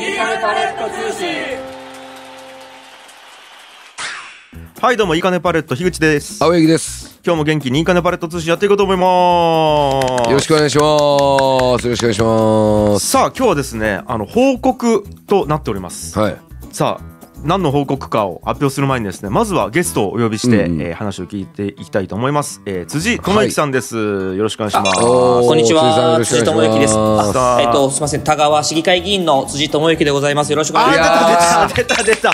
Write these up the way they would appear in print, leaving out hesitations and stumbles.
いかねパレット通信。 はいどうもいいかねパレット樋口です。 青柳です。 今日も元気にいいかねパレット通信やっていこうと思います。 よろしくお願いします。よろしくお願いします。 さあ今日はですね報告となっております。 はい。 さあ何の報告かを発表する前にですね、まずはゲストをお呼びして、話を聞いていきたいと思います。辻智之さんです、はい、よろしくお願いします。 こんにちは、辻智之です。すみません、田川市議会議員の辻智之でございます。よろしくお願いします。出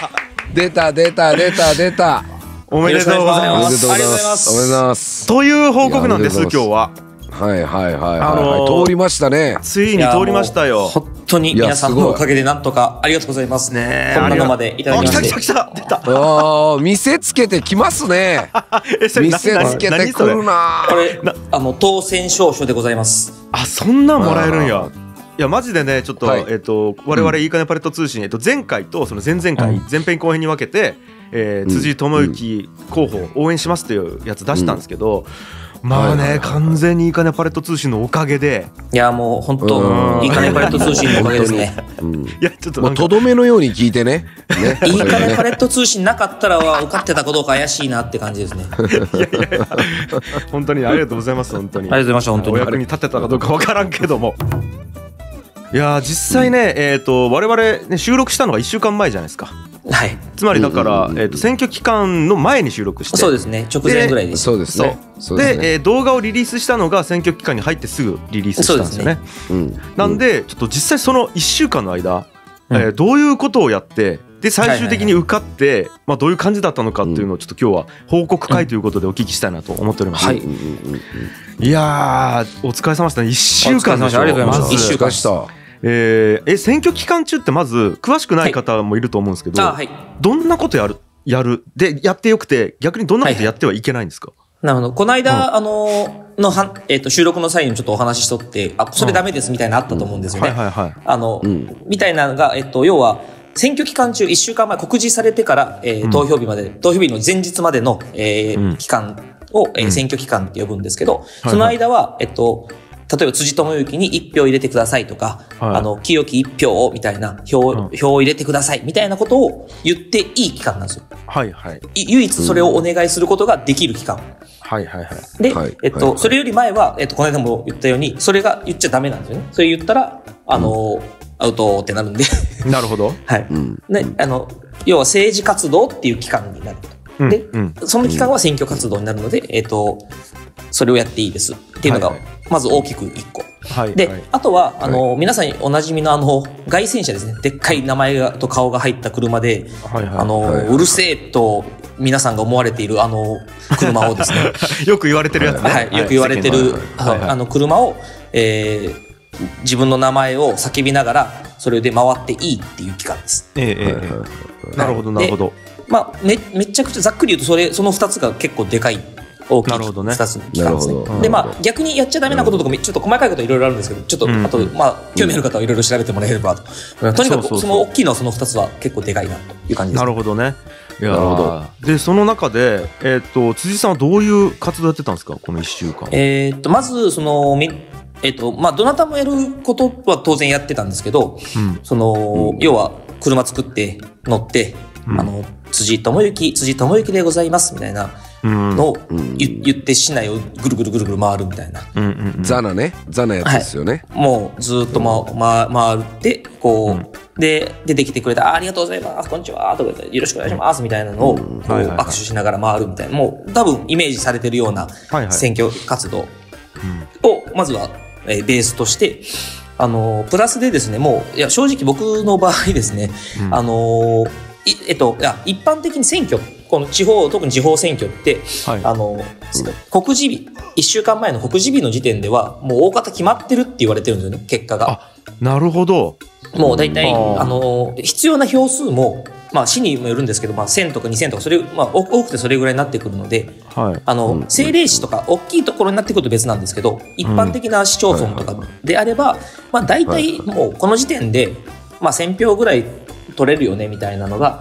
たおめでとうございます。 ありがとうございます。 おめでとうございます。 という報告なんです今日は。 はい通りましたね。 ついに通りましたよ。 本当に皆さんのおかげでなんとかありがとうございますね。こんなのまでいただきまして。 来た出た。 見せつけてきますね。見せつけてくるな。 これ当選証書でございます。 あ、そんなんもらえるんや。いやマジでねちょっと、我々いいかねパレット通信前回とその前々回、前編後編に分けて、辻智之候補応援しますというやつ出したんですけど、まあね、完全にいいかねパレット通信のおかげで、 いやもう本当いいかねパレット通信のおかげですね。 いやちょっととどめのように聞いてね。 いいかねパレット通信なかったらは受かってたかどうか怪しいなって感じですね。 いや本当にありがとうございます。本当にありがとうございました。本当にお役に立てたかどうかわからんけども。いや実際ね、我々、ね、収録したのが1週間前じゃないですか。 はい。 つまりだから、選挙期間の前に収録して、 そうですね、直前ぐらいです。 そうですね。 で、動画をリリースしたのが選挙期間に入ってすぐリリースしたんですよね。なんでちょっと実際その1週間の間、どういうことをやってで最終的に受かって、どういう感じだったのかっていうのをちょっと今日は報告会ということでお聞きしたいなと思っております。いやーお疲れ様でしたね。1週間でしょ。 ありがとうございます。1週間した。 選挙期間中ってまず詳しくない方もいると思うんですけど、どんなことやるでやってよくて逆にどんなことやってはいけないんですか？ なるほど。この間、収録の際にちょっとお話ししとって、それダメですみたいなのあったと思うんですよね。みたいなのが、要は、選挙期間中1週間前告示されてから、投票日の前日までの、期間を、選挙期間って呼ぶんですけど、その間は、例えば辻智之に1票入れてくださいとか、清き1票をみたいな票を入れてくださいみたいなことを言っていい期間なんですよ。唯一それをお願いすることができる期間。で、それより前は、この間も言ったように、それが言っちゃダメなんですよね。それ言ったら、アウトってなるんで。 なるほど。 はい。ね、要は政治活動っていう期間になると。で、その期間は選挙活動になるので、それをやっていいですっていうのが、まず大きく1個。で、あとは、皆さんおなじみの街宣車ですね。でっかい名前と顔が入った車で、うるせえと皆さんが思われている車をですね。 よく言われてるやつね。 はい、よく言われてる、車を、自分の名前を叫びながら、それで回っていいっていう期間です。 なるほど、なるほど。 めちゃくちゃざっくり言うとその2つが結構でかい大きい2つの期間ですね。で逆にやっちゃダメなこととかちょっと細かいこといろいろあるんですけど、ちょっとあと興味ある方はいろいろ調べてもらえればと。とにかくその大きいのはその2つは結構でかいなという感じです。 なるほどね。いやでその中で辻さんはどういう活動やってたんですかこの1週間。 まずそのどなたもやることは当然やってたんですけど、要は車作って乗って辻智之でございますみたいなのを言って市内をぐるぐる回るみたいな。 ザナやつですよね。 もうずっと回ってこうで出てきてくれたありがとうございますこんにちはとかよろしくお願いしますみたいなのを握手しながら回るみたいな、もう多分イメージされてるような選挙活動をまずはベースとして、プラスでですね、もういや正直僕の場合ですね、一般的に選挙、この特に地方選挙って、告示日、1週間前の告示日の時点では、もう大方決まってるって言われてるんですよね、結果が。 なるほど。 もう大体、必要な票数も、市にもよるんですけど、1000とか2000とか、多くてそれぐらいになってくるので、政令市とか、大きいところになってくると別なんですけど、一般的な市町村とかであれば、大体もうこの時点で、1000票ぐらい取れるよね、みたいなのが、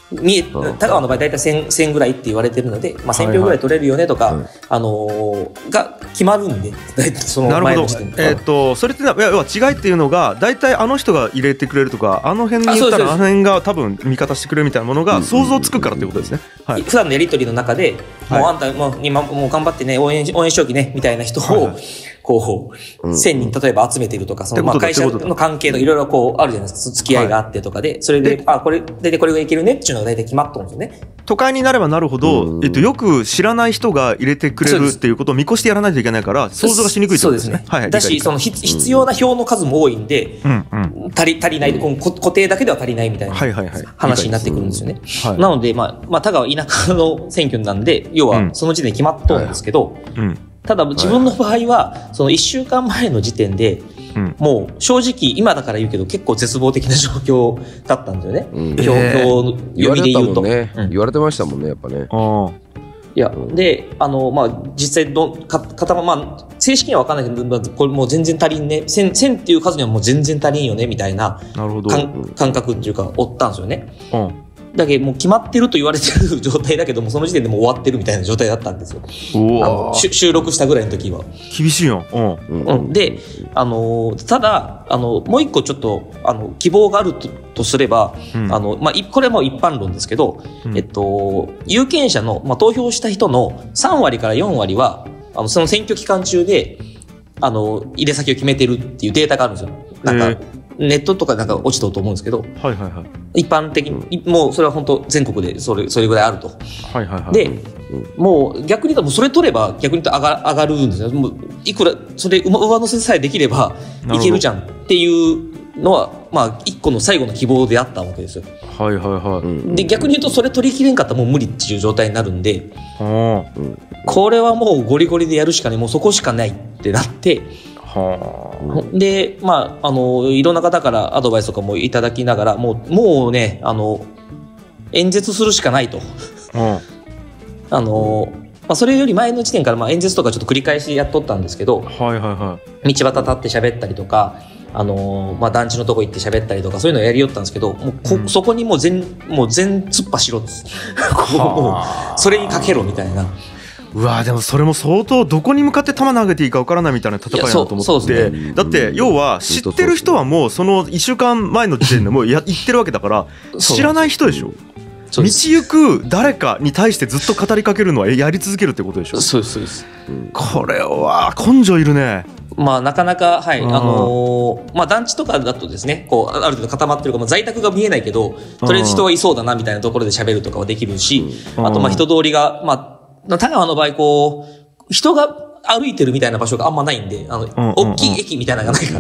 田川の場合大体1000ぐらいって言われてるので、まあ、1000票ぐらい取れるよねとか、が決まるんで、その前の時点で。 それって要は違いっていうのが大体あの人が入れてくれるとか、あの辺に言ったらあの辺が多分味方してくれるみたいなものが想像つくからってことですね。 はい、普段のやり取りの中で、もうあんたもう頑張ってね、応援しときねみたいな人を、こう1000人例えば集めてるとか、その会社の関係とかいろいろこうあるじゃないですか、付き合いがあってとかで、それでこれ大体これがいけるねっていうのが大体決まっとるんですよね。 都会になればなるほど、よく知らない人が入れてくれるっていうことを見越してやらないといけないから想像がしにくいってことですね。 だし、その必要な票の数も多いんで、足りない、固定だけでは足りないみたいな話になってくるんですよね。なので、まあ田川田舎の選挙なんで、要はその時点で決まっとるんですけど、ただ自分の場合はその1週間前の時点で、もう正直今だから言うけど結構絶望的な状況だったんですよね。票の読みで言うと言われてましたもんね、やっぱね。 いやでまあ実際まあ正式には分かんないけど、これもう全然足りんね、1000っていう数にはもう全然足りんよねみたいな感覚っていうかおったんですよね。だけどもう決まってると言われてる状態だけども、その時点でもう終わってるみたいな状態だったんですよ。収録したぐらいの時は。 厳しいよ。 で、ただもう一個ちょっと希望があるとすれば、まあこれはもう一般論ですけど、有権者の投票した人の3割から4割はその選挙期間中で入れ先を決めてるっていうデータがあるんですよ。なんかネットとかなんか落ちとると思うんですけど、一般的にもうそれは本当全国でそれぐらいあると。で、もう逆に言うともうそれ取れば逆に言うと上がるんですよ。もういくらそれ上乗せさえできればいけるじゃんっていうのは、まあ一個の最後の希望であったわけですよ。で逆に言うとそれ取り切れんかったらもう無理っていう状態になるんで、これはもうゴリゴリでやるしかない、もうそこしかないってなって。で、まあ、いろんな方からアドバイスとかもいただきながら、もうね、演説するしかないと。まあ、それより前の時点から、まあ、演説とかちょっと繰り返しやっとったんですけど、道端立って喋ったりとか、まあ、団地のとこ行って喋ったりとか、そういうのをやりよったんですけど、もうそこにもう全突破しろっつもうそれにかけろみたいな。 うわでもそれも相当どこに向かって球投げていいか分からないみたいな戦いだと思って、だって要は知ってる人はもうその1週間前の時点でもう言ってるわけだから、知らない人でしょ。道行く誰かに対してずっと語りかけるのはやり続けるってことでしょ。 そうです。 これは根性いるね。 まあなかなかまあ団地とかだとですね、こうある程度固まってるから、在宅が見えないけどとりあえず人はいそうだなみたいなところで喋るとかはできるし、あとまあ人通りが田川の場合こう人が歩いてるみたいな場所があんまないんで、大きい駅みたいなのがないから、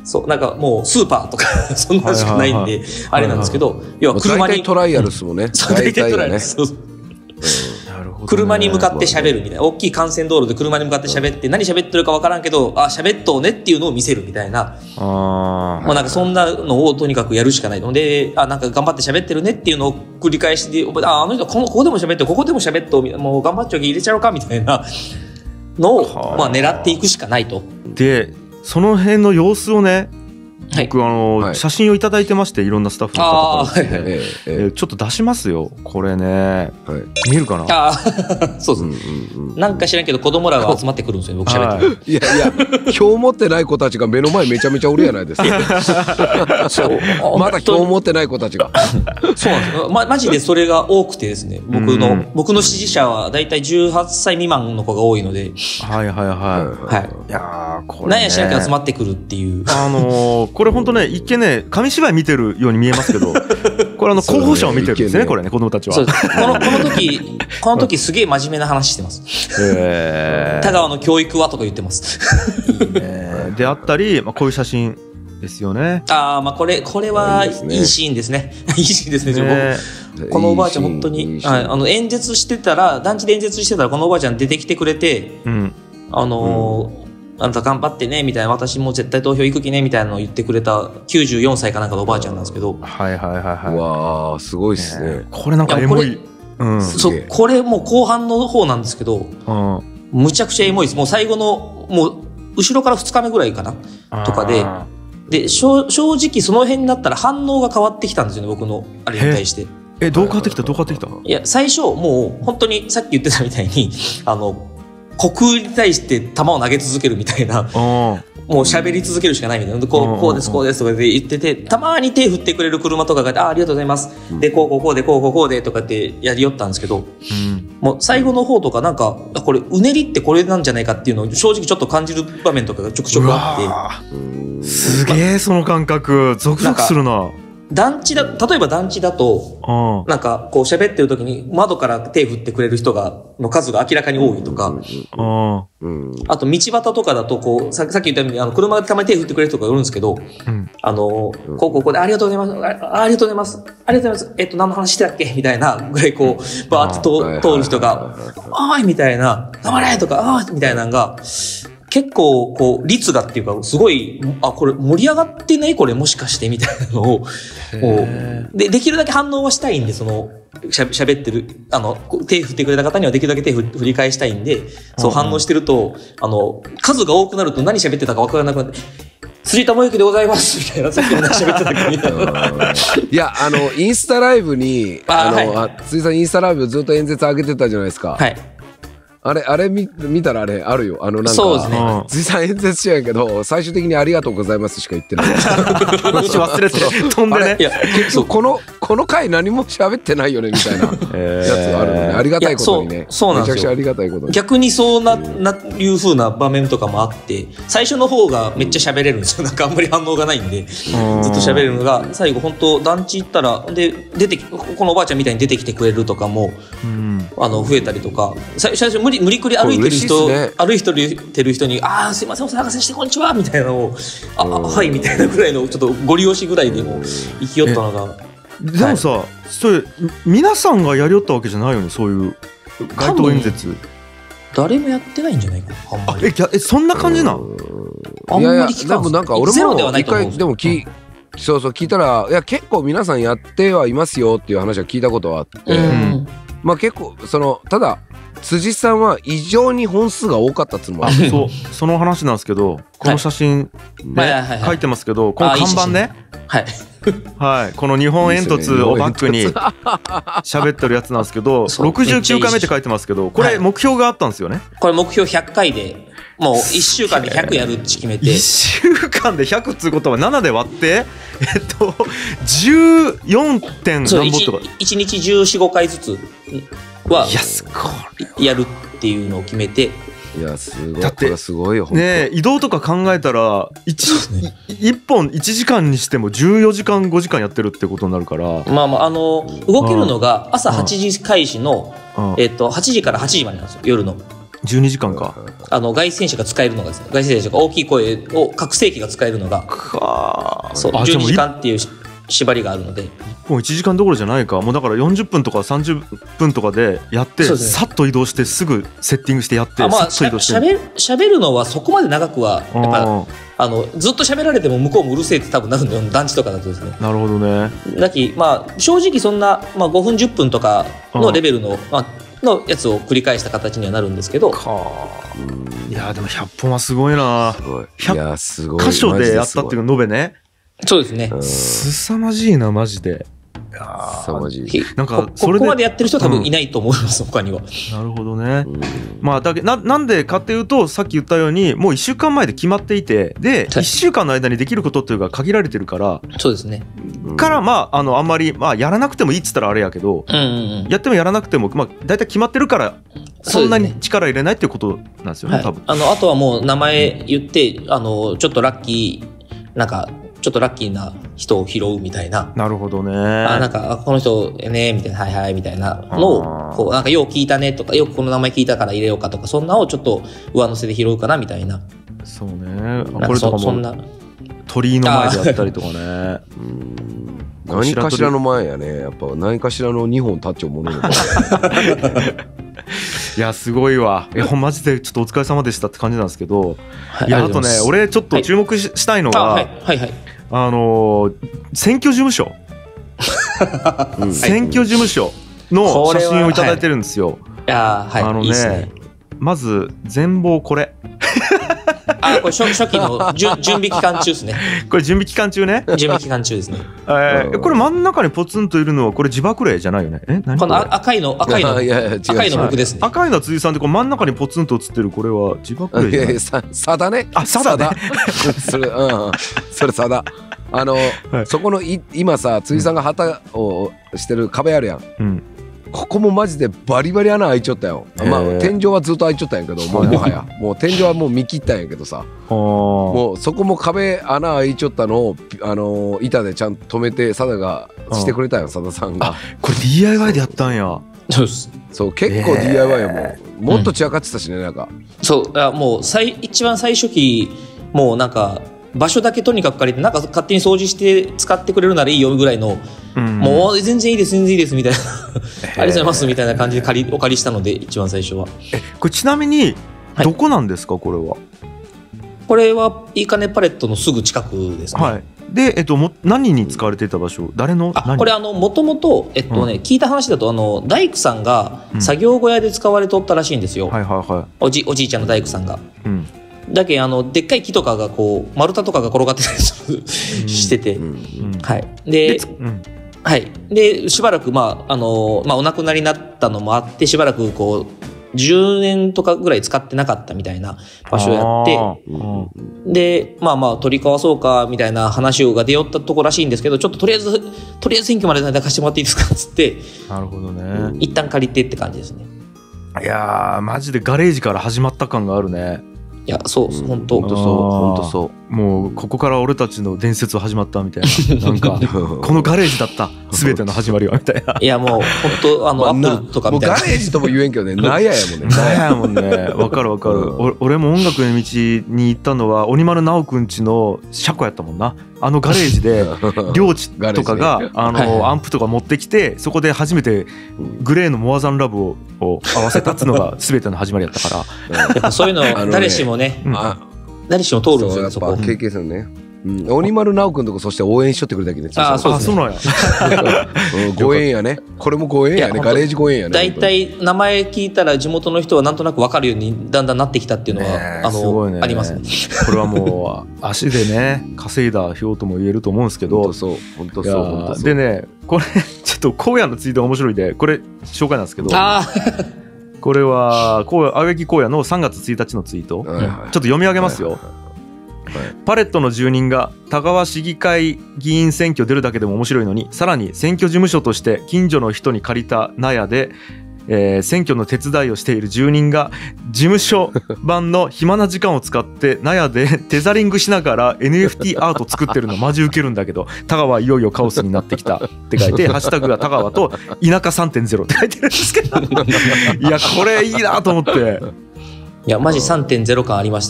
そうなんかもうスーパーとかそんなしかないんであれなんですけど、要は車にトライアルスもね、 大体トライアルス、車に向かって喋るみたいな、大きい幹線道路で車に向かって喋って、何喋ってるか分からんけど、喋っとうねっていうのを見せるみたいな、もうなんかそんなのをとにかくやるしかないので、なんか頑張って喋ってるねっていうのを繰り返しで、あの人ここでも喋って、ここでも喋っとう、もう頑張っちゃう入れちゃうかみたいなのをまあ狙っていくしかないと。 でその辺の様子をね、僕写真をいただいてまして、いろんなスタッフの方からですね、ちょっと出しますよこれね、見えるかな。 そうです。なんか知らんけど子供らが集まってくるんですよ、僕喋ってる。 いや票持ってない子たちが目の前めちゃめちゃおるやないですか。まだ票持ってない子たちが。 そうなんですよ。マジでそれが多くてですね、僕の支持者はだいたい18歳未満の子が多いので、いやこれ何や知らんけど集まってくるっていう。 これ本当ね、一見ね紙芝居見てるように見えますけど、これ候補者を見てるんですね、これね、子供たちは。 この時すげえ真面目な話してます。田川の教育はとか言ってます。 であったり、こういう写真ですよね。 まあこれはいいシーンですね。いいシーンですね。このおばあちゃん本当に演説してたら、団地で演説してたらこのおばあちゃん出てきてくれて、あんた頑張ってねみたいな、私も絶対投票行く気ねみたいなのを言ってくれた94歳かなんかのおばあちゃんなんですけど、 わーすごいっすね。 これなんかエモい。 そうこれもう後半の方なんですけど、むちゃくちゃエモいです。もう最後のもう後ろから2日目ぐらいかなとかで正直その辺になったら反応が変わってきたんですよね、僕のあれに対して。 どう変わってきたいや、最初、もう、本当にさっき言ってたみたいに、虚空に対して球を投げ続けるみたいな、もう喋り続けるしかないみたいな。こうです、こうですとかで言ってて、たまに手振ってくれる車とかがありがとうございます。で、こうでとかってやりよったんですけど、もう最後の方とかなんか、これ、うねりってこれなんじゃないかっていうのを正直ちょっと感じる場面とかがちょくちょくあって。 すげえ、その感覚。ゾクゾクするな。 例えば団地だと、なんかこう喋ってる時に窓から手振ってくれる人の数が明らかに多いとか、あと道端とかだとこう、さっき言ったように車でたまに手振ってくれる人がいるんですけど、こうでありがとうございます、ありがとうございます、ありがとうございます、何の話してたっけみたいなぐらいこう、バーッと通る人が、おーいみたいな、頑張れとか、みたいなのが、結構、こう、率がっていうか、すごい、これ盛り上がってないこれもしかしてみたいなのを、できるだけ反応はしたいんで、喋ってる、手振ってくれた方にはできるだけ手振り返したいんで、そう反応してると、数が多くなると何喋ってたか分からなくなって、辻智之でございますみたいな、さっきも何喋ってたかみたいな。 いや、インスタライブに、辻さんインスタライブずっと演説上げてたじゃないですか。はい。あれ見たらあれあるよ。なんか、 そうですね。 辻さん演説しやんけど、最終的にありがとうございますしか言ってない。 話忘れて、飛んでね。 いや、結構この回何も喋ってないよね、みたいなやつがあるのね。ありがたいことにね。 そうなんですよ。 めちゃくちゃありがたいことに。 逆にそういう風な場面とかもあって、最初の方がめっちゃ喋れるんですよ。なんかあんまり反応がないんで、ずっと喋れるのが、最後本当団地行ったら、で、このおばあちゃんみたいに出てきてくれるとかも、増えたりとか、最初無理くり歩いてる人、歩いてる人に、すいません、お騒がせしてこんにちはみたいなのを、はいみたいなぐらいの、ちょっとご利用しぐらいでも生きよったのが。 でもさ、それ、皆さんがやりよったわけじゃないよね、そういう街頭演説。 誰もやってないんじゃないか、あんまり。そんな感じなん？ あんまり聞かん。 でもなんか俺も一回、でもそう聞いたら、いや、結構皆さんやってはいますよっていう話は聞いたことはあって、まあ結構、ただ、辻さんは異常に本数が多かったっつうのもある。 その話なんですけど、この写真ね、書いてますけど、この看板ね、はい、この日本煙突をバックに喋ってるやつなんですけど、69回目って書いてますけど、これ目標があったんですよね。 これ目標100回で、もう1週間で100やるって決めて。 1週間で100っていうことは7で割って、14点何本とか。 1日14、5回ずつはやるっていうのを決めて。 いや、すごい。だって、すごいよ、 ね、移動とか考えたら、1本1時間にしても14時間、5時間やってるってことになるから。 まあ、動けるのが朝8時開始の、8時から8時までなんですよ、夜の。 12時間か。 外線車が使えるのがですね、外線車が大きい声を拡声器が使えるのが、そう、12時間っていう縛りがあるので。 もう1時間どころじゃないか。もうだから40分とか30分とかでやって、さっと移動してすぐセッティングしてやって、さっと移動して。 喋るのはそこまで長くは、やっぱ、ずっと喋られても向こうもうるせえって多分なるのよ、団地とかだとですね。なるほどね。 正直そんな、5分10分とかのレベルの、のやつを繰り返した形にはなるんですけど。 いやでも100本はすごいな。100箇所でやったっていうの延べね。 そうですね。 すさまじいな、マジで。 凄まじい。 なんかここまでやってる人は多分いないと思います、他には。 なるほどね。まあなんでかっていうと、さっき言ったようにもう1週間前で決まっていて、で1週間の間にできることっていうのが限られてるから。 そうですね。 からあんまりやらなくてもいいっつったらあれやけど、やってもやらなくてもだいたい決まってるから、そんなに力入れないっていうことなんですよね、多分。 あとはもう名前言ってちょっとラッキーちょっとラッキーな人を拾うみたいな。 なるほどね。 なんか、この人ね、みたいな、はいはい、みたいなのを、こう、なんかよう聞いたねとか、よくこの名前聞いたから入れようかとか、そんなをちょっと上乗せで拾うかな、みたいな。 そうね。これとかも、鳥居の前であったりとかね。 何かしらの前やね。やっぱ何かしらの2本立っちゃうものの。 いやすごいわ。マジでちょっとお疲れ様でしたって感じなんですけど、いやあとね、俺ちょっと注目したいのが、選挙事務所選挙事務所の写真をいただいてるんですよ。まず全貌これこれ初期の準備期間中ですね。 これ準備期間中ね。 準備期間中ですね。 これ真ん中にポツンといるのはこれ自爆霊じゃないよね。何この赤いの僕ですね。 赤いのは辻さんで、これ真ん中にポツンと映ってるこれは自爆霊じゃない。 さだね。 さだね。 それさだ。そこの今さ辻さんが旗をしてる壁あるやん。ここもマジでバリバリ穴開いちゃったよ。まあ天井はずっと開いちゃったんやけど、もはやもう天井はもう見切ったんやけどさ、もうそこも壁穴開いちゃったのを板でちゃんと止めてサダがしてくれたよ、サダさんが。 これ DIY でやったんや。 そう結構 DIY やもっと散らかってたしね、なんか。 そうもう一番最初期もうなんか場所だけとにかく借りて、なんか勝手に掃除して使ってくれるならいいよぐらいの、もう全然いいです全然いいですみたいなありがとうございますみたいな感じでお借りしたので、一番最初は。 これちなみにどこなんですか、これは。 これはいいかねパレットのすぐ近くですね。 はい。で何に使われていた場所、誰のこれもともと聞いた話だと大工さんが作業小屋で使われとったらしいんですよ。おじいちゃんの大工さんが。だけでっかい木とかがこう丸太とかが転がってたりしてて、でしばらくお亡くなりになったのもあって、しばらくこう10年とかぐらい使ってなかったみたいな場所やって、で取り交わそうかみたいな話が出よったとこらしいんですけど、ちょっととりあえず選挙までの間貸してもらっていいですかっつって、 なるほどね、 一旦借りてって感じですね。 いやーマジでガレージから始まった感があるね。 いやそう本当そう、 もうここから俺たちの伝説は始まったみたいな、なんかこのガレージだった全ての始まりはみたいな。 いやもう本当アップルとかみたいな、 もうガレージとも言えんけどね、納屋やもんね。 納屋やもんね。わかる。俺も音楽の道に行ったのは鬼丸直くんちの車庫やったもんな。ガレージで領地とかがアンプとか持ってきて、そこで初めてグレーのモアザンラブを合わせたっていうのが全ての始まりやったから。 やっぱそういうの誰しもね、誰しも通るんですよ。 そこ経験するね。鬼丸直くんとこそして応援しとってくれたけどね。 そうなんや。 ご縁やね。これもご縁やね。ガレージご縁やね。 だいたい名前聞いたら地元の人はなんとなく分かるようにだんだんなってきたっていうのはありますね。 これはもう足でね稼いだ票とも言えると思うんですけど。 本当そう。 でね、これちょっと荒野のツイート面白いで、これ紹介なんですけど。これは青柳荒野の3月1日のツイート。ちょっと読み上げますよ。パレットの住人が田川市議会議員選挙出るだけでも面白いのに、さらに選挙事務所として近所の人に借りた納屋で、選挙の手伝いをしている住人が事務所版の暇な時間を使って納屋でテザリングしながら NFT アート作ってるのマジウケるんだけど、田川いよいよカオスになってきたって書いて、ハッシュタグが田川と田舎 3.0 って書いてるんですけどいやこれいいなと思って。 いやマジ 3.0 感ありました。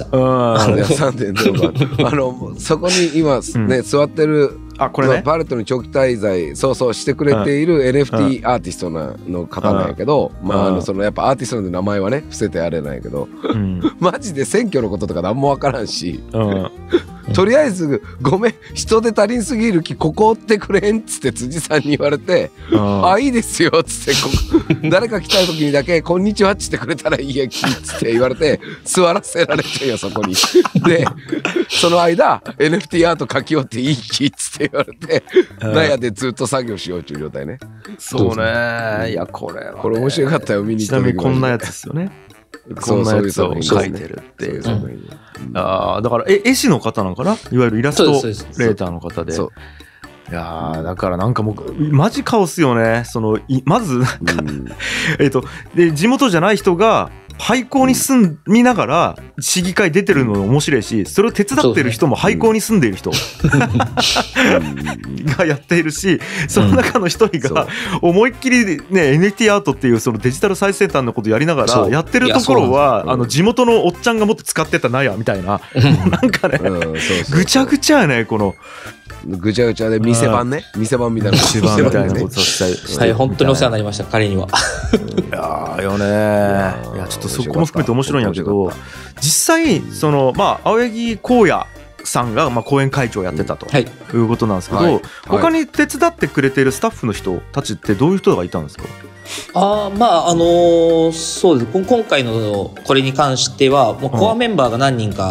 3.0 感そこに今ね座ってるこれね、 パレットに長期滞在してくれている NFT アーティストの方なんやけど、そのやっぱアーティストの名前はね伏せてあれなんやけど、マジで選挙のこととか何も分からんし、とりあえずごめん人手足りんすぎるきここ追ってくれんっつって辻さんに言われて、いいですよっつって誰か来た時にだけこんにちはっつってくれたらいいやきっつって言われて座らせられてよそこに。でその間 NFT アート書きよっていいきっつって言われて納屋でずっと作業しようっていう状態ね。 そうね。いやこれ面白かったよ、見に行った時。 ちなみにこんなやつですよね。こんなやつを描いてるっていう。だから絵師の方なのかな、いわゆるイラストレーターの方で。いやだからなんかもうマジカオスよね。まずで地元じゃない人が廃校に住みながら市議会出てるの面白いし、それを手伝ってる人も廃校に住んでいる人がやっているし、その中の一人が思いっきりね NFT アートっていうそのデジタル最先端のことやりながらやってるところは地元のおっちゃんがもっと使ってた納屋みたいな、なんかねぐちゃぐちゃやね。このぐちゃぐちゃで店番ね、店番みたいな店番みたいなことしたり、本当にお世話になりました彼には。 いやよね。いやちょっとそこも含めて面白いんやけど、実際青柳荒野さんが講演会長やってたということなんですけど、他に手伝ってくれているスタッフの人たちってどういう人がいたんですか？ そうです。今回のこれに関してはもうコアメンバーが何人か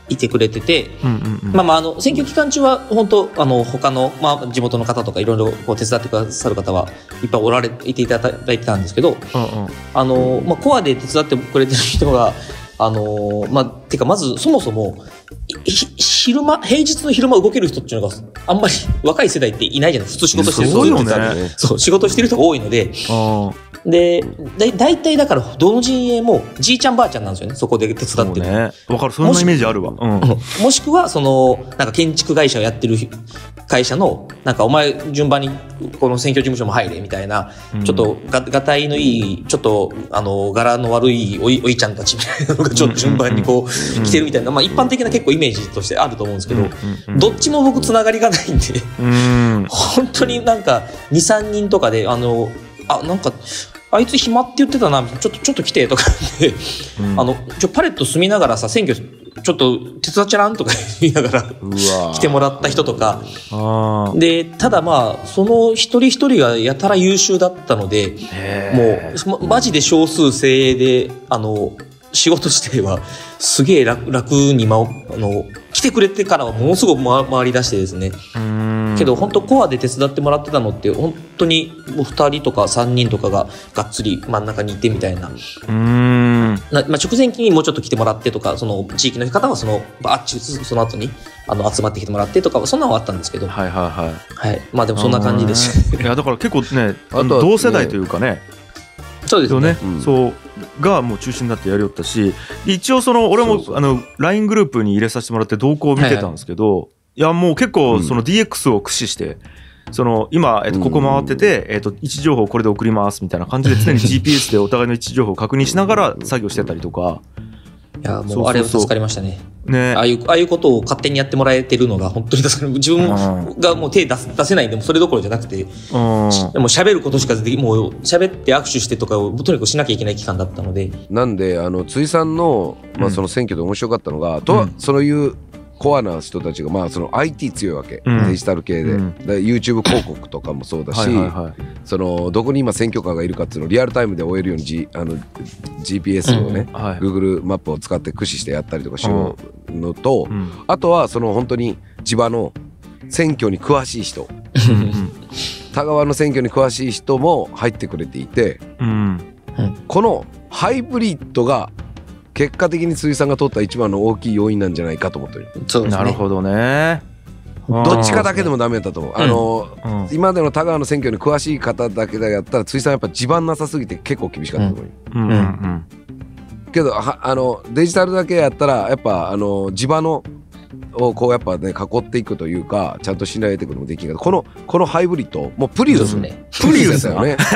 いてくれてて、選挙期間中は本当他の、地元の方とかいろいろ手伝ってくださる方はいっぱいいていただいてたんですけど、コアで手伝ってくれてる人がてかまずそもそも平日の昼間動ける人っていうのがあんまり若い世代っていないじゃない。普通仕事してる人そうよね。 そう仕事してる人が多いので。で、大体だからどの陣営もじいちゃんばあちゃんなんですよね。そこで手伝ってる。 わかる。そんなイメージあるわ。 もしくはなんか建築会社をやってる会社のなんかお前順番にこの選挙事務所も入れみたいな、ちょっとがたいのいいちょっと柄の悪いおいちゃんたちみたいなのがちょっと順番にこう来てるみたいな、一般的な結構イメージとしてあると思うんですけど、どっちも僕つながりがないんで、本当になんか 2,3 人とかでなんかあいつ暇って言ってたな、ちょっと来てとかで、パレット住みながらさ、選挙ちょっと手伝っちゃらんとか言いながら来てもらった人とかで、ただその一人一人がやたら優秀だったので、もうマジで少数精鋭で仕事自体はすげえ楽に来てくれてからはものすごく回り出してですね。けど本当コアで手伝ってもらってたのって本当に2人とか3人とかががっつり真ん中にいてみたいな。直前期にもうちょっと来てもらってとか、その地域の方はその後に集まってきてもらってとか、そんなのはあったんですけど。でもそんな感じです。 いやだから結構ね、同世代というかね。 そうですね。 そうがもう中心になってやりよったし、一応俺もLINE グループに入れさせてもらって動向を見てたんですけど、いやもう結構その DX を駆使して今ここ回ってて位置情報をこれで送りますみたいな感じで常に GPS でお互いの位置情報を確認しながら作業してたりとか。 いやもうあれは助かりましたね。ああいうことを勝手にやってもらえてるのが本当に助かる。自分がもう手出せないんでもそれどころじゃなくて、もう喋ることしかもう喋って握手してとかをとにかくしなきゃいけない期間だったので。 なんで辻さんのその選挙で面白かったのが、そういうコアな人たちがその IT 強いわけ、デジタル系で、YouTube 広告とかもそうだし、どこに今選挙カーがいるかっていうのをリアルタイムで追えるように、GPS をね、Google マップを使って駆使してやったりとかしようのと、あとは本当に地場の選挙に詳しい人田川の選挙に詳しい人も入ってくれていて、このハイブリッドが結果的に辻さんが取った一番の大きい要因なんじゃないかと思ってる。 そうですね。 なるほどね。 どっちかだけでもダメだと思う。今までの田川の選挙に詳しい方だけでやったら辻さんやっぱ地盤なさすぎて結構厳しかったと思う。けどデジタルだけやったらやっぱ地場のをこうやっぱね囲っていくというか、ちゃんと信頼を得ていくのもできる。このハイブリッドもうプリウスね。プリウスだよね。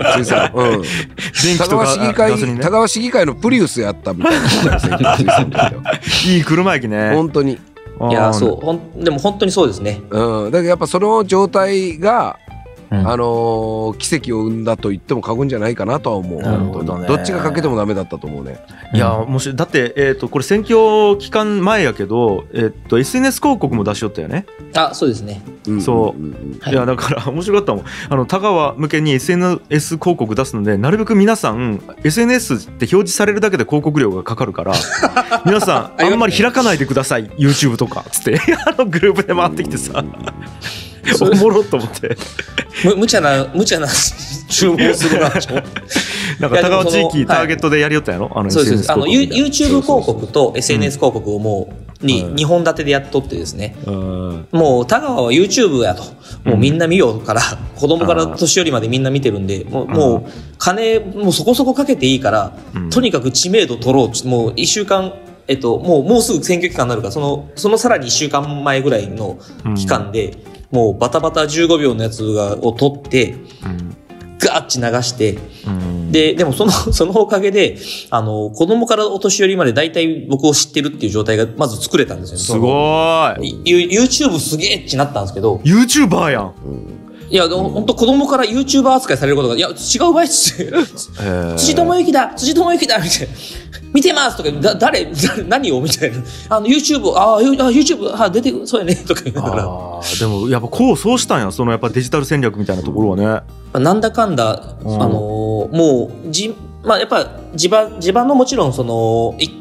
田川市議会のプリウスやったみたいな。 いい車駅ね。 本当に。 いやそうでも本当にそうですね。 だけどやっぱその状態が奇跡を生んだと言っても過言じゃないかなとは思う。どっちがかけてもダメだったと思うね。 いやもしだってこれ選挙期間前やけどSNS 広告も出しよったよね。 そうですね。 いやだから面白かったもん。田川向けに SNS 広告出すので、なるべく皆さん SNS って表示されるだけで広告料がかかるから皆さんあんまり開かないでください YouTube とかつってグループで回ってきてさおもろっと思って無茶な注文するな。 なんか田川地域ターゲットでやりよったやろ。 そうです。YouTube 広告と SNS 広告をもう2本立てでやっとってですね、もう田川は YouTube やと、もうみんな見ようから、子供から年寄りまでみんな見てるんで、もう金もうそこそこかけていいから、とにかく知名度取ろう。もう1週間もうすぐ選挙期間になるから、そのさらに1週間前ぐらいの期間で、もうバタバタ15秒のやつを取って、ガーッチ流して、でもそのおかげで、子供からお年寄りまで大体僕を知ってるっていう状態がまず作れたんですよね。 すごい。YouTube すげえってなったんですけど。 YouTuber やん。 いや、本当子供から YouTuber 扱いされることが、いや、違う場合っす。辻智之だみたいな。見てますとか、何をみたいな。YouTube、出てくる、そうやね、とか言いながら。 でも、やっぱそうしたんや、やっぱデジタル戦略みたいなところはね。 なんだかんだ、もう、やっぱ地場のもちろん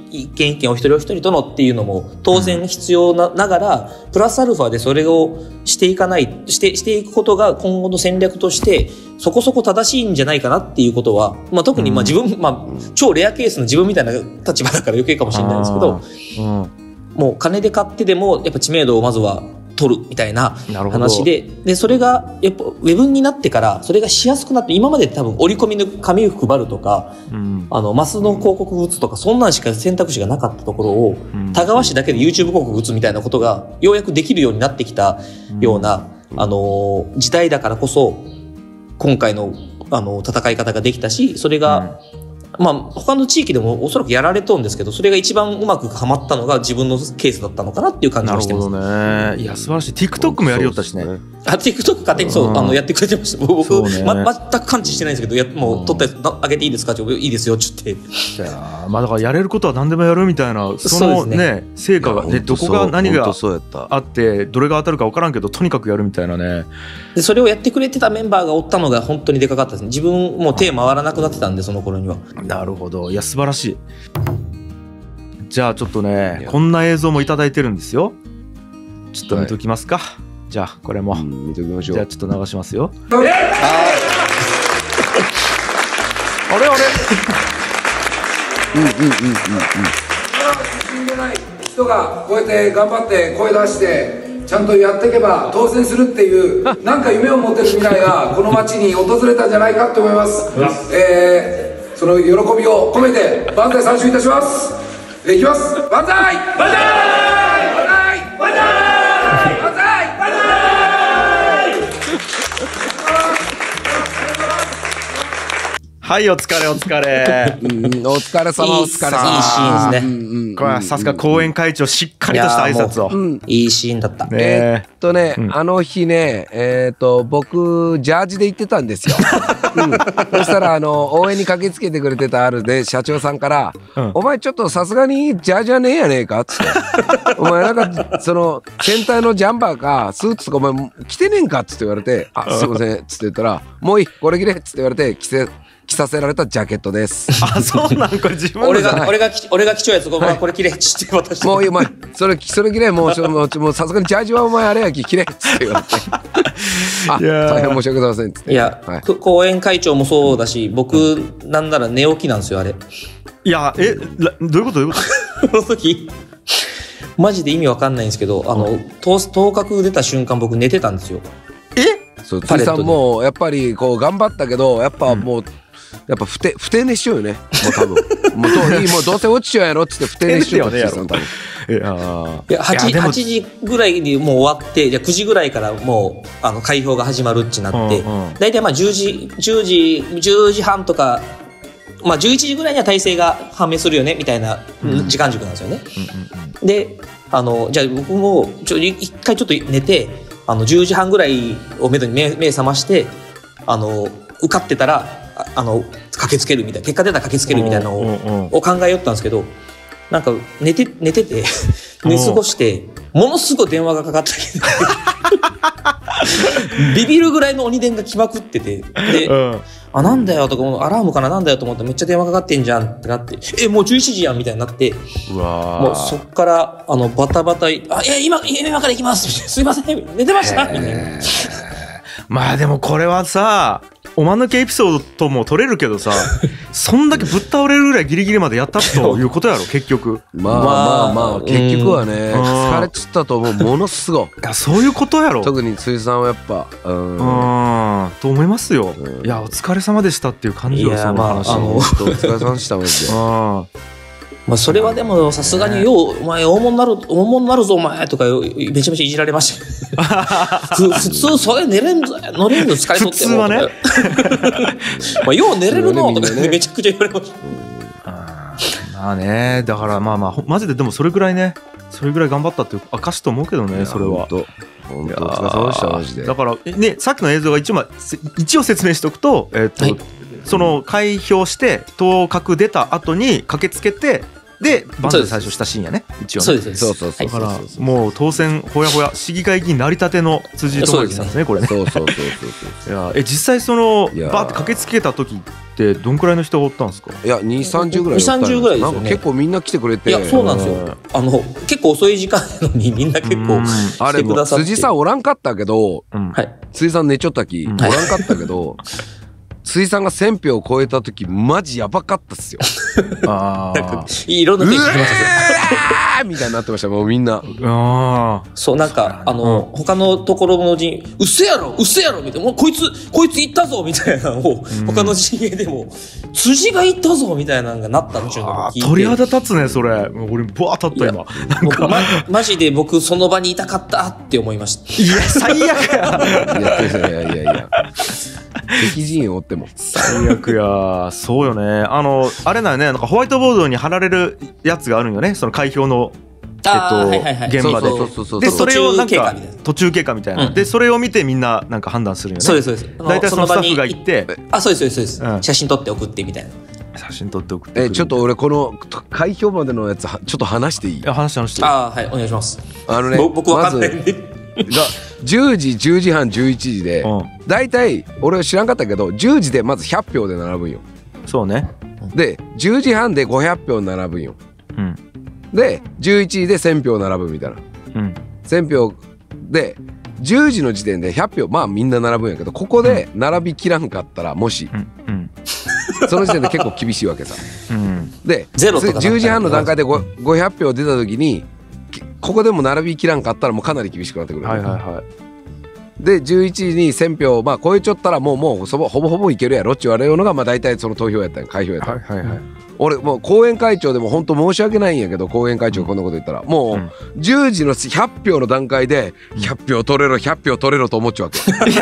一件一件お一人お一人とのっていうのも当然必要ながら、プラスアルファでそれをしていくことが今後の戦略としてそこそこ正しいんじゃないかなっていうことは、特に自分、超レアケースの自分みたいな立場だから余計かもしれないですけど、もう金で買ってでもやっぱ知名度をまずは取るみたいな話で、それがやっぱウェブになってからそれがしやすくなって、今まで多分折り込みの紙を配るとか、マスの広告打つとか、そんなんしか選択肢がなかったところを、田川市だけで YouTube 広告打つみたいなことがようやくできるようになってきたような、時代だからこそ今回の戦い方ができたし、それが、他の地域でもおそらくやられとるんですけど、それが一番うまくはまったのが自分のケースだったのかなっていう感じがしてます。 なるほどね。いや素晴らしい。 TikTok もやりよったしね。 TikTok 勝手にやってくれてました。僕、全く感知してないんですけど、もう撮ったやつ上げていいですかっていいですよって言って。 だからやれることは何でもやるみたいな、そのね成果がで、どこが何があってどれが当たるか分からんけどとにかくやるみたいなね。 でそれをやってくれてたメンバーがおったのが本当にでかかったですね。自分もう手回らなくなってたんで、その頃には。 なるほど。いや素晴らしい。じゃあちょっとね、こんな映像もいただいてるんですよ。ちょっと見ときますか。じゃあこれも見ときましょう。 じゃあちょっと流しますよ。 あれ進んでない人がこうやって頑張って声出してちゃんとやっていけば当選するっていうなんか夢を持てる未来がこの街に訪れたんじゃないかと思います。その喜びを込めて万歳三唱いたします。いきます。万歳万歳万歳万歳万歳。 はい、お疲れお疲れ。 お疲れ様、お疲れ様。 いいシーンですね。 これはさすが後援会長、しっかりとした挨拶を。 いいシーンだった。 あの日ね、僕ジャージで行ってたんですよ。そしたら応援に駆けつけてくれてた社長さんから「お前ちょっとさすがにジャージはねえやねえか」っつって「お前なんかその戦隊のジャンバーかスーツとかお前着てねえんか」っつって言われて「あすいません」っつって言ったら「もういいこれ着れ」っつって言われて着させられたジャケットです。 あ、そうなんこれ自分の俺が貴重やつ、これ着れっつって渡して。 もういいお前それ着れもうさすがにジャージはお前あれやき着れっつって言われて大変申し訳ございませんっつって。 いや、後援会長もそうだし、僕なんなら寝起きなんですよあれ。 いやどういうことその時マジで意味わかんないんですけど、頭角出た瞬間僕寝てたんですよ。 そう辻さんもやっぱりこう頑張ったけどやっぱもうやっぱ不定熱しようよね。もう多分もうどうせ落ちちゃうやろっつって不定熱しよう。辻さん多分いや8時ぐらいにもう終わって、じゃあ9時ぐらいからもう開票が始まるってなって、大体10時半とか11時ぐらいには体制が判明するよねみたいな時間軸なんですよね。でじゃあ僕も一回ちょっと寝て10時半ぐらいをめどに目覚まして受かってたら駆けつけるみたいな、結果出たら駆けつけるみたいなのを考えよったんですけど、なんか寝てて寝過ごしてものすごい電話がかかってきてビビるぐらいの鬼電が来まくってて、で、なんだよとかアラームかななんだよと思ってめっちゃ電話かかってんじゃんってなって、もう11時やんみたいになって、もうそっからバタバタ今から行きますすいません寝てましたみたいな。 まあでもこれはさおまぬけエピソードとも取れるけどさそんだけぶっ倒れるぐらいギリギリまでやったということやろ結局。 まあ結局はね疲れちったと思う。ものすごい。いやそういうことやろ。 特に辻さんはやっぱと思いますよ。いやお疲れ様でしたっていう感じよ。その話お疲れ様でしたマジで。 それはでもさすがにお前大物になるぞお前とかめちゃめちゃいじられました普通それ乗れんぞ疲れとっても普通はねよう寝れるのとかめちゃくちゃ言われました。 まあねだからまあマジででもそれぐらい頑張ったっていう証と思うけどね。それは本当お疲れ様でしたマジで。 だからねさっきの映像が一応説明しておくとその開票して当確出た後に駆けつけてで万歳最初したシーンやね一応ね。 そうです。 だからもう当選ほやほや市議会議員なりたての辻智之さんですねこれね。 そういや実際そのバーって駆けつけた時っってどんくらいの人がおったんですか？ いや2、30ぐらい。 2、30ぐらいですよね。 なんか結構みんな来てくれて。 いやそうなんですよ。結構遅い時間なのにみんな結構来てくださって。 辻さんおらんかったけど、辻さん寝ちょったきおらんかったけど。辻さんが1000票を超えた時マジやばかったっすよ。 いろんな手聞きましたみたいになってましたもうみんな。 そうなんか他のところの陣うっせやろみたいな、もうこいつ行ったぞみたいなのを他の陣営でも辻が行ったぞみたいなのがなったんですよ。 鳥肌立つねそれ。俺バー立った今。 僕マジで僕その場にいたかったって思いました。 いや最悪や。いや敵陣営追っても最悪や。そうよね。あれだよね、なんかホワイトボードに貼られるやつがあるんよね、その開票の現場で。でそれをなんか途中経過みたいな、でそれを見てみんななんか判断するんよね。 そうです大体そのスタッフが行って、 そうです、写真撮って送ってみたいな。 写真撮って送って。 ちょっと俺この開票までのやつちょっと話していい？ 話して。 はいお願いします。僕わかんないんで。 10時10時半11時でだいたい俺は知らんかったけど10時でまず100票で並ぶんよ。 そうね。 で10時半で500票並ぶんよ。で11時で1000票並ぶみたいな。1000票で10時の時点で100票まあみんな並ぶんやけど、ここで並びきらんかったらもしその時点で結構厳しいわけさ。で10時半の段階で500票出た時にここでも並びきらんかったらもうかなり厳しくなってくる。で11時に1000票まあ超えちゃったらもうほぼほぼいけるやろって言われるのがまあ大体その投票やったん開票やったん。俺もう後援会長でも本当申し訳ないんやけど、後援会長こんなこと言ったらもう10時の100票の段階で100票取れろ100票取れろと思っちゃうわけ。 いや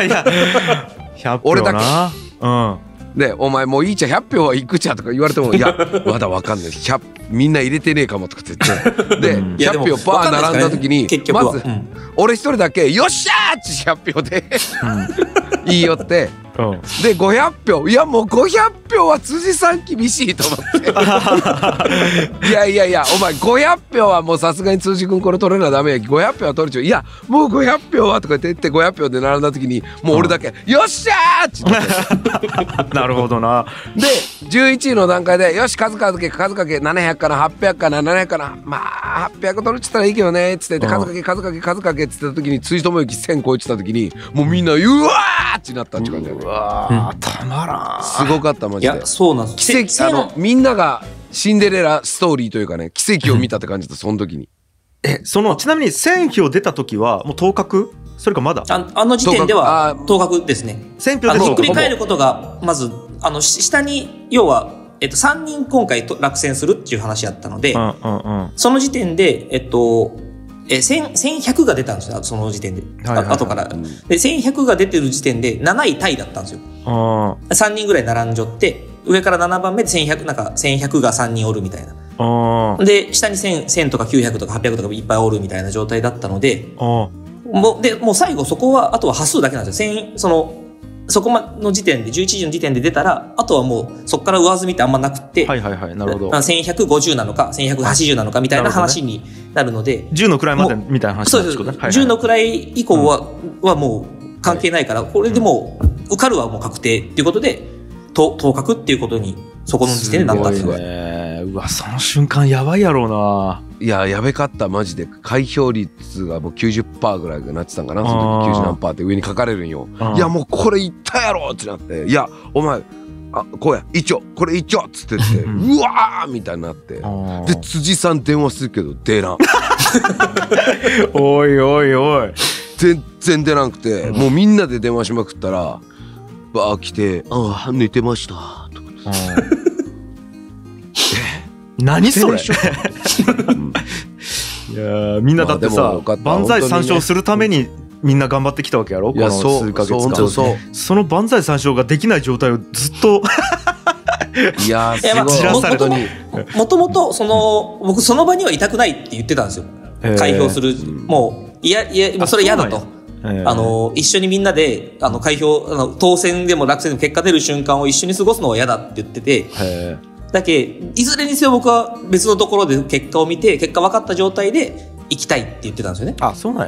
100票な。俺だけ。 でお前もういいちゃ100票はいくちゃとか言われてもいやまだわかんないみんな入れてねえかもとかって言ってで100票バー並んだ時にまず俺一人だけよっしゃーって100票で言いよってで500票いやもう500票は辻さん厳しいと思っていやお前500票はもうさすがに辻君これ取れなダメや500票は取るちゃういやもう500票はとか言って500票で並んだ時にもう俺だけよっしゃーって言ってなるほどな。 で11位の段階でよし数かけ700かな800かな700かなまあ800取るっつったらいいけどねっつって数かけっつった時に辻智之1000超えてた時にもうみんなうわーってなったって感じだよね。 たまらん。 すごかったマジで。 いやそうなんです。 奇跡みんながシンデレラストーリーというかね奇跡を見たって感じだその時に。 ちなみに1000票出た時はもう当確？それかまだあの時点では当確ですね。 1000票でひっくり返ることがまず下に要は3人今回落選するっていう話やったので、その時点で1100が出たんですよ、その時点で。後から。で、1100が出てる時点で7位タイだったんですよ。3人ぐらい並んじゃって、上から7番目で1100、なんか1100が3人おるみたいな。で、下に1000とか900とか800とかいっぱいおるみたいな状態だったので、もう最後そこは、あとは端数だけなんですよ。そこの時点で、11時の時点で出たら、あとはもう、そこから上積みってあんまなくて、 なるほど。 1150なのか、1180なのかみたいな話になるので、 10の位までみたいな話なんですけどね。 10の位以降はもう関係ないから、これでもう、受かるはもう確定っていうことで、当確っていうことに、そこの時点でなったんですよね。 うわ、その瞬間やばいやろうな。 いや、やべかった、マジで。開票率がもう 90% ぐらいがなってたんかな。その時90何パーって上に書かれるんよ。いや、もうこれいったやろってなって。いや、お前、こうや、一丁、これ一丁っつってって、うわーみたいになって。で、辻さん電話するけど出らん。 おいおいおい。 全然出なくて、もうみんなで電話しまくったら、バー来て、寝てました。とか。 何それ。いやみんなだってさ、万歳三唱するためにみんな頑張ってきたわけやろ、この数ヶ月間。その万歳三唱ができない状態をずっといやすごい。 もともと僕その場にはいたくないって言ってたんですよ。開票する、もういやそれ嫌だと。一緒にみんなで開票当選でも落選でも結果出る瞬間を一緒に過ごすのは嫌だって言ってて。だけいずれにせよ僕は別のところで結果を見て結果分かった状態で行きたいって言ってたんですよね。 そうなんやね。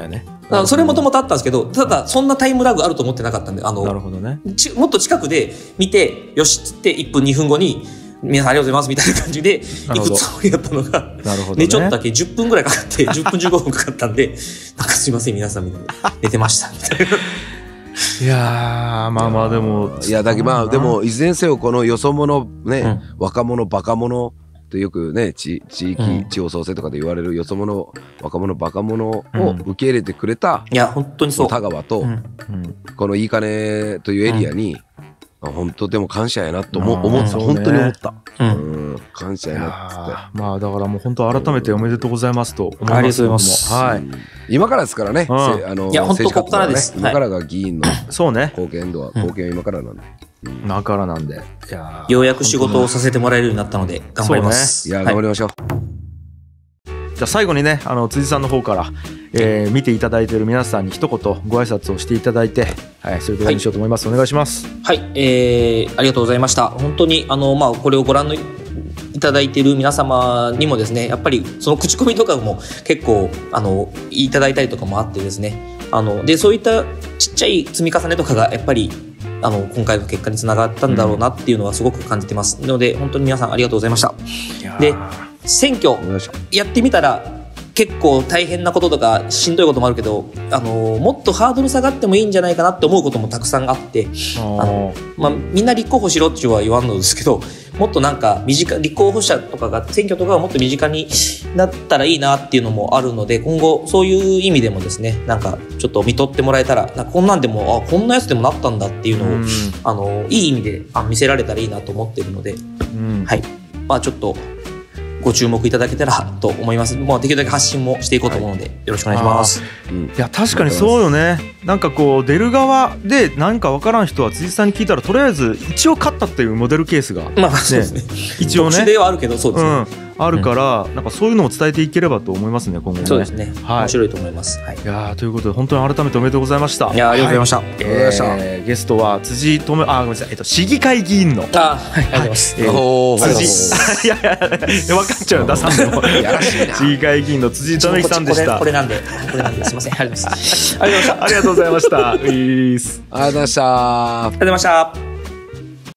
それもともとあったんですけど、ただそんなタイムラグあると思ってなかったんで、 なるほどね。 もっと近くで見て、よしっつって1分2分後に、皆さんありがとうございますみたいな感じで行くつもりだったのが、ね、ちょっとだけ10分ぐらいかかって、10分15分かかったんで、なんかすいません皆さんみたいな、寝てましたみたいな。 いやー、まあまあでも、 いやだけどまあでもいずれにせよこのよそ者ね、若者バカ者とよくね地域地方創生とかで言われるよそ者若者バカ者を受け入れてくれた、 いや本当にそう田川と、このいいかねというエリアに、本当でも感謝やなと思った、本当に思った、感謝やなっつって、 まあだからもう本当改めておめでとうございますと思います。 ありがとうございます。 はい。 今からですからね。 いや本当ここからです。 今からが議員のそうね。 貢献は今からなんで。 今からなんで。 ようやく仕事をさせてもらえるようになったので頑張ります。 いや頑張りましょう。 じゃあ最後にね辻さんの方から、見ていただいている皆さんに一言ご挨拶をしていただいて、それで終わりにしようと思います。お願いします。 はい、ありがとうございました。本当にこれをご覧いただいている皆様にもですね、やっぱりその口コミとかも結構いただいたりとかもあってですね、でそういったちっちゃい積み重ねとかがやっぱり今回の結果につながったんだろうなっていうのはすごく感じてますので、本当に皆さんありがとうございました。で選挙やってみたら結構大変なこととかしんどいこともあるけど、もっとハードル下がってもいいんじゃないかなって思うこともたくさんあって、みんな立候補しろっては言わんのですけど、もっとなんか立候補者とかが選挙とかがもっと身近になったらいいなっていうのもあるので、今後そういう意味でもですね、なんかちょっと見とってもらえたら、こんなんでもこんなやつでもなったんだっていうのを、いい意味で見せられたらいいなと思っているので、はい、ちょっとご注目いただけたらと思います。できるだけ発信もしていこうと思うので、よろしくお願いします。 いや確かにそうよね。なんかこう出る側で何か分からん人は辻さんに聞いたら、とりあえず一応勝ったっていうモデルケースが、 そうですね、 一応ね特殊ではあるけど、そうですね、 あるから、なんかそういうのを伝えていければと思いますね、今後ね。 そうですね、面白いと思います。 いやということで本当に改めておめでとうございました。 いやありがとうございました。 ゲストは辻ごめんなさい、市議会議員のありがとうございます。 いや分かっちゃう出さんでも市議会議員の辻智之さんでした。 これなんですいません、ありがとうございました。 ありがとうございました。 ありがとうございました。 ありがとうございました。